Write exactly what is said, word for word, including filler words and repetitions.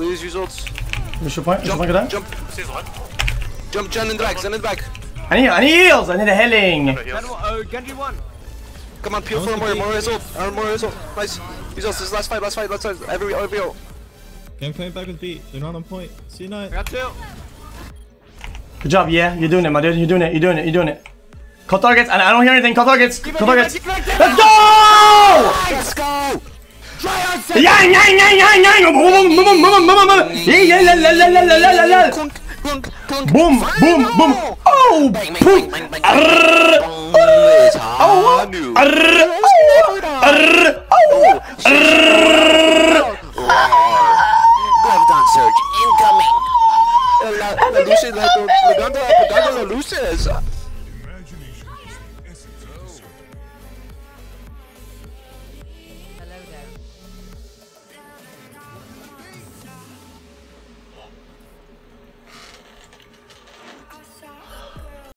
Please use ults. What's your point? What's your Jump, point jump. Jump, Jen and drag, Zen in the back. I need, I need heals. I need a healing. Oh, Genji one. Come on, peel for more, more his ult. Aaron, more his ult. Nice. Use ults, this is last fight, last fight, last fight. Every, every ult. Okay, I'm coming back with beat. They're not on point. See you night. I got two. Good job, yeah. You're doing it, my dude. You're doing it. You're doing it. You're doing it. Call targets. And I don't hear anything. Call targets. Call targets. Let's go! Let's go! Yang, yang, yang, yang, yang. Boom, boom, boom, boom, boom, boom. Yeah, la, la, la, la, la, la, la. Boom, boom, boom. Oh, boom. Arr. Oh, arr. Arr. Oh, arr.